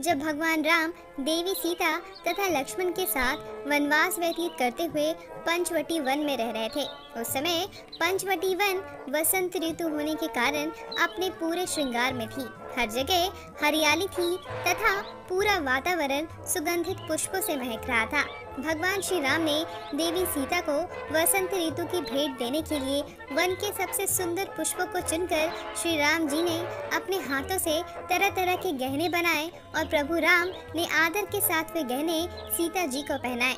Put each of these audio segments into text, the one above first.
जब भगवान राम देवी सीता तथा लक्ष्मण के साथ वनवास व्यतीत करते हुए पंचवटी वन में रह रहे थे। उस समय पंचवटी वन वसंत ऋतु होने के कारण अपने पूरे श्रृंगार में थी। हर जगह हरियाली थी तथा पूरा वातावरण सुगंधित पुष्पों से महक रहा था। भगवान श्री राम ने देवी सीता को वसंत ऋतु की भेंट देने के लिए वन के सबसे सुंदर पुष्पों को चुनकर श्री राम जी ने अपने हाथों से तरह तरह के गहने बनाए और प्रभु राम ने आदर के साथ वे गहने सीता जी को पहनाए।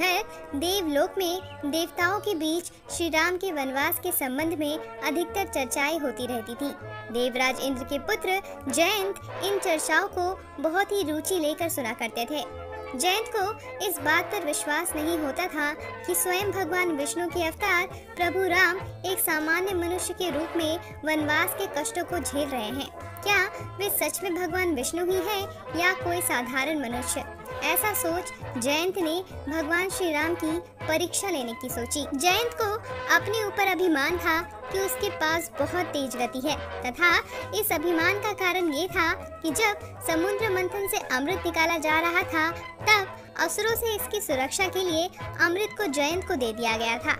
उधर देवलोक में देवताओं के बीच श्री राम के वनवास के संबंध में अधिकतर चर्चाएं होती रहती थी। देवराज इंद्र के पुत्र जयंत इन चर्चाओं को बहुत ही रुचि लेकर सुना करते थे। जयंत को इस बात पर विश्वास नहीं होता था कि स्वयं भगवान विष्णु के अवतार प्रभु राम एक सामान्य मनुष्य के रूप में वनवास के कष्टों को झेल रहे हैं। क्या वे सच में भगवान विष्णु ही हैं या कोई साधारण मनुष्य? ऐसा सोच जयंत ने भगवान श्री राम की परीक्षा लेने की सोची। जयंत को अपने ऊपर अभिमान था कि उसके पास बहुत तेज गति है तथा इस अभिमान का कारण ये था कि जब समुद्र मंथन से अमृत निकाला जा रहा था तब असुरों से इसकी सुरक्षा के लिए अमृत को जयंत को दे दिया गया था।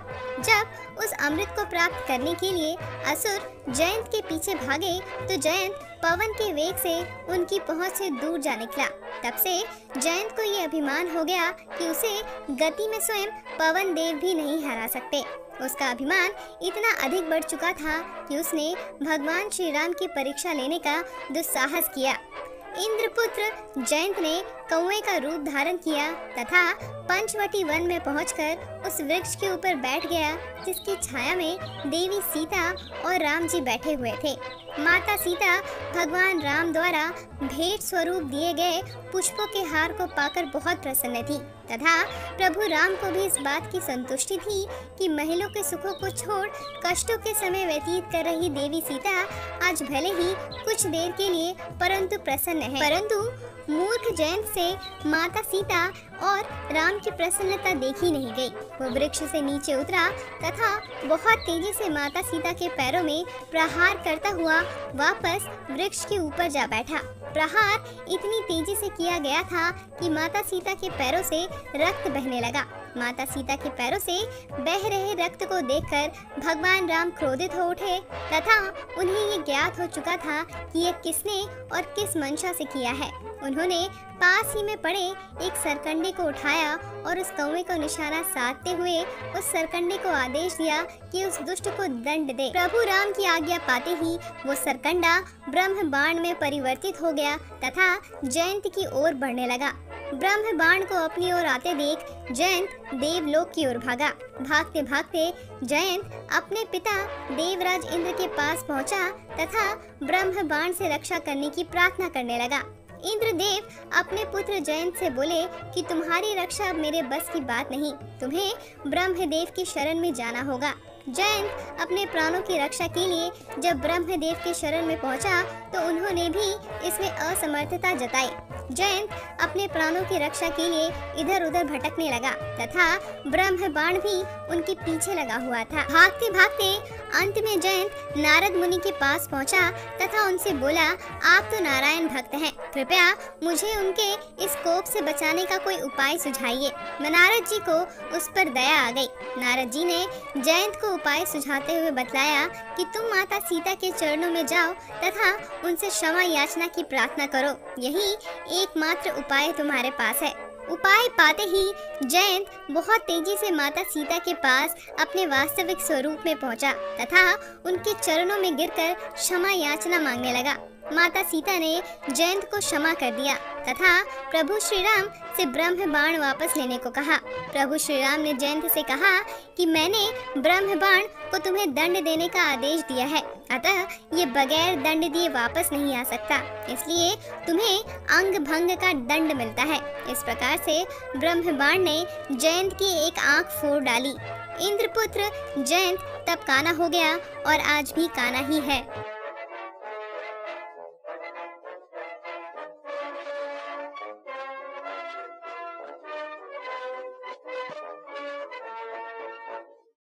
जब उस अमृत को प्राप्त करने के लिए असुर जयंत के पीछे भागे तो जयंत पवन के वेग से उनकी पहुंच से दूर जा निकला। तब से जयंत को ये अभिमान हो गया कि उसे गति में स्वयं पवन देव भी नहीं हरा सकते। उसका अभिमान इतना अधिक बढ़ चुका था कि उसने भगवान श्री राम की परीक्षा लेने का दुस्साहस किया। इंद्रपुत्र जयंत ने कौवे का रूप धारण किया तथा पंचवटी वन में पहुंचकर उस वृक्ष के ऊपर बैठ गया जिसकी छाया में देवी सीता और राम जी बैठे हुए थे। माता सीता भगवान राम द्वारा भेंट स्वरूप दिए गए पुष्पों के हार को पाकर बहुत प्रसन्न थी तथा प्रभु राम को भी इस बात की संतुष्टि थी कि महलों के सुखों को छोड़ कष्टों के समय व्यतीत कर रही देवी सीता आज भले ही कुछ देर के लिए परंतु प्रसन्न है। परंतु मूर्ख जयंत से माता सीता और राम की प्रसन्नता देखी नहीं गई। वो वृक्ष से नीचे उतरा तथा बहुत तेजी से माता सीता के पैरों में प्रहार करता हुआ वापस वृक्ष के ऊपर जा बैठा। प्रहार इतनी तेजी से किया गया था कि माता सीता के पैरों से रक्त बहने लगा। माता सीता के पैरों से बह रहे रक्त को देखकर भगवान राम क्रोधित हो उठे तथा उन्हें ये ज्ञात हो चुका था कि ये किसने और किस मंशा से किया है। उन्होंने पास ही में पड़े एक सरकंडे को उठाया और उस कौवे को निशाना साधते हुए उस सरकंडे को आदेश दिया कि उस दुष्ट को दंड दे। प्रभु राम की आज्ञा पाते ही वो सरकंडा ब्रह्म बाण में परिवर्तित हो गया तथा जयंत की ओर बढ़ने लगा। ब्रह्म बाण को अपनी ओर आते देख जयंत देवलोक की ओर भागा। भागते भागते जयंत अपने पिता देवराज इंद्र के पास पहुंचा तथा ब्रह्म बाण से रक्षा करने की प्रार्थना करने लगा। इंद्रदेव अपने पुत्र जयंत से बोले कि तुम्हारी रक्षा अब मेरे बस की बात नहीं, तुम्हें ब्रह्मदेव की शरण में जाना होगा। जयंत अपने प्राणों की रक्षा के लिए जब ब्रह्मदेव की शरण में पहुंचा तो उन्होंने भी इसमें असमर्थता जताई। जयंत अपने प्राणों की रक्षा के लिए इधर उधर भटकने लगा तथा ब्रह्म बाण भी उनके पीछे लगा हुआ था। भागते भागते अंत में जयंत नारद मुनि के पास पहुंचा तथा उनसे बोला, आप तो नारायण भक्त हैं, कृपया मुझे उनके इस कोप से बचाने का कोई उपाय सुझाइए। नारद जी को उस पर दया आ गई। नारद जी ने जयंत को उपाय सुझाते हुए बतलाया कि तुम माता सीता के चरणों में जाओ तथा उनसे क्षमा याचना की प्रार्थना करो, यही एकमात्र उपाय तुम्हारे पास है। उपाय पाते ही जयंत बहुत तेजी से माता सीता के पास अपने वास्तविक स्वरूप में पहुंचा तथा उनके चरणों में गिरकर क्षमा याचना मांगने लगा। माता सीता ने जयंत को क्षमा कर दिया तथा प्रभु श्री राम से ब्रह्म बाण वापस लेने को कहा। प्रभु श्री राम ने जयंत से कहा कि मैंने ब्रह्म बाण को तुम्हें दंड देने का आदेश दिया है, अतः ये बगैर दंड दिए वापस नहीं आ सकता, इसलिए तुम्हें अंग भंग का दंड मिलता है। इस प्रकार से ब्रह्म बाण ने जयंत की एक आंख फोड़ डाली। इंद्रपुत्र जयंत तब काना हो गया और आज भी काना ही है।